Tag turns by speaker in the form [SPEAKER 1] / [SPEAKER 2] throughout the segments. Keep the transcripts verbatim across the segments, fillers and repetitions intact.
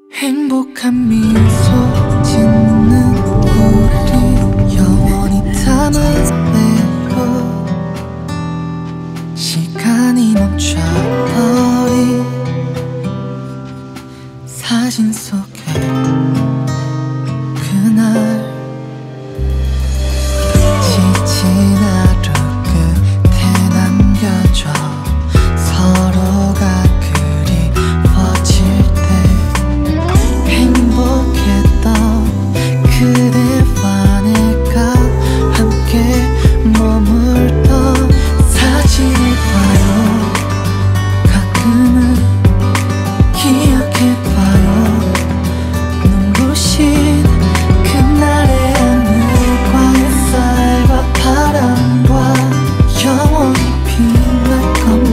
[SPEAKER 1] 행복한 미소 짓는 우리 영원히 담을래요. 시간이 멈춰버린 사진 속에 그날 지친 하루 끝에 남겨져 서로가 그리워질 때 행복했던 그대와 내가 함께 머물던 사진을 봐요. 가끔은 기억해봐요. 눈부신 그날의 하늘과 햇살과 바람과 영원히 빛날 것만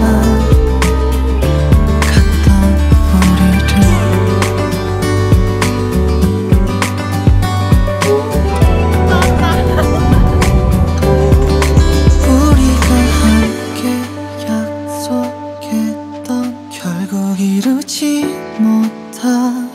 [SPEAKER 1] 같던 우리를 우리가 함께 약속했던 결국 이루지 못한